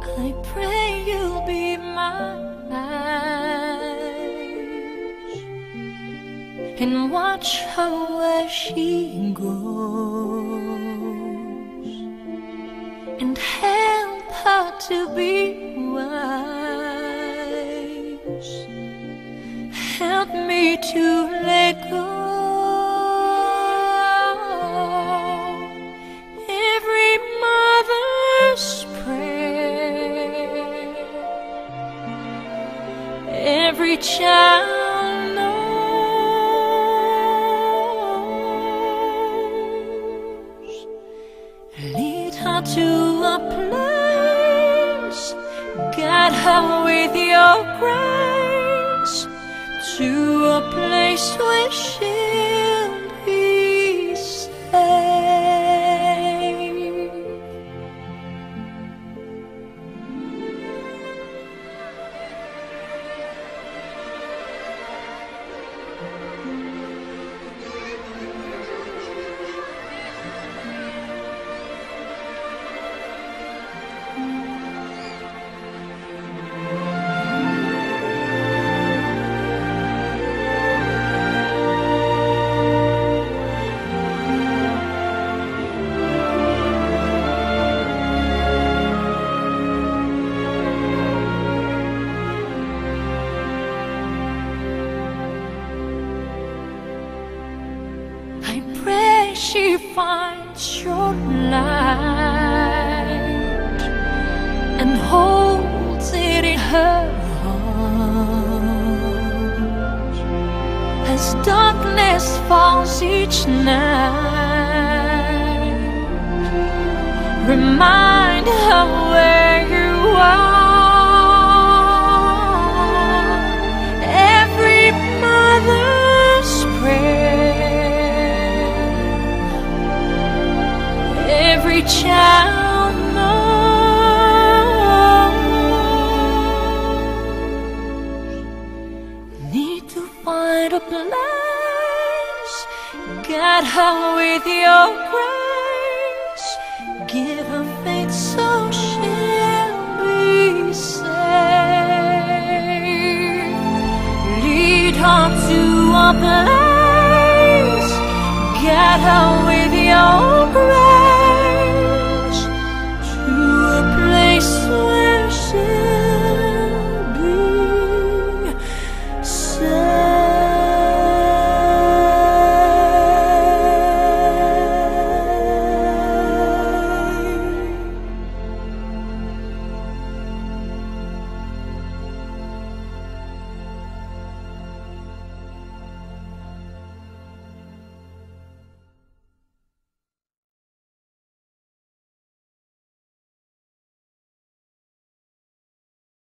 I pray you'll be mine and watch her where she goes and help her to be wise. Help me to let go. Every mother's prayer, every child knows. Lead her to a place, guide her with your grace, to a place where she'll be safe. I pray she finds your light and holds it in her heart as darkness falls each night. Remind her where you are. Every mother's prayer, every child knows. Need to find a place, guide her with your grace, give her faith so she'll be safe. Lead her to a place, guide her with your